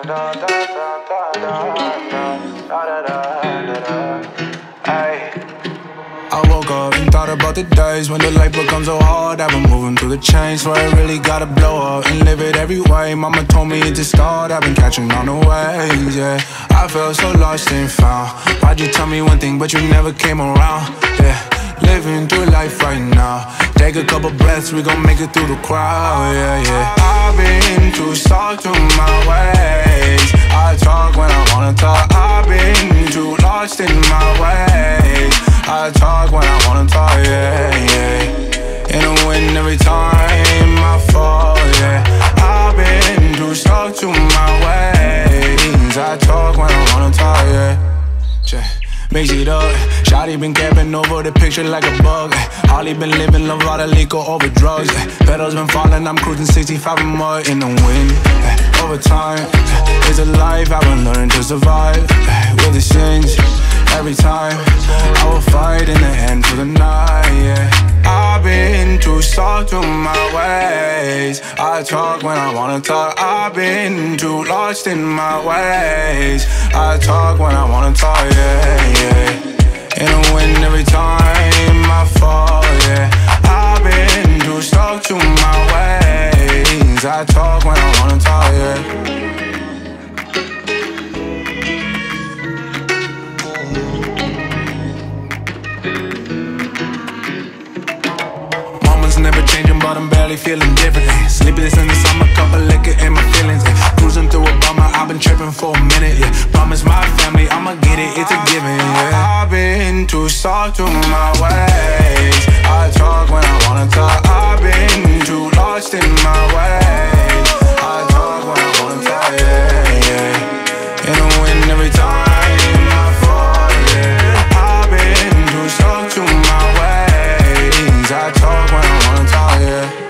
I woke up and thought about the days when the life becomes so hard. I've been moving through the change, so I really gotta blow up and live it every way. Mama told me to start, I've been catching on the waves, yeah. I felt so lost and found. Why'd you tell me one thing but you never came around, yeah. Living through life right now. Take a couple breaths, we gon' make it through the crowd, yeah, yeah. I've been too stuck to my ways. I talk when I wanna talk. I've been too lost in my ways. I talk when I wanna talk, yeah, yeah. And I win every time I fall, yeah. I've been too stuck to my ways. I talk when I wanna talk, yeah. Mix it up, Shorty been camping over the picture like a bug. Holly been living love out of liquor over drugs. Pedals been falling, I'm cruising 65 and more in the wind. Over time, it's a life I've been learning to survive. With the sins, every time I will fight in the end for the night, yeah. I've been too stuck to my ways. I talk when I wanna talk. I've been too lost in my ways. I talk when I wanna talk, yeah, yeah. And I win every time I fall, yeah. I've been too stuck to my ways. I talk when I wanna talk, yeah. Never changing, but I'm barely feeling different. Sleepless in the summer, cup of liquor in my feelings. Cruising through a bummer, I've been tripping for a minute. Yeah, promise my family I'ma get it, it's a given. Yeah, I've been too stuck to my ways. I talk when I wanna talk. I've been too lost in my ways. I talk when I wanna talk, yeah, yeah. And I win every time I fall, yeah. I've been too stuck to my ways. I talk when I wanna talk, yeah.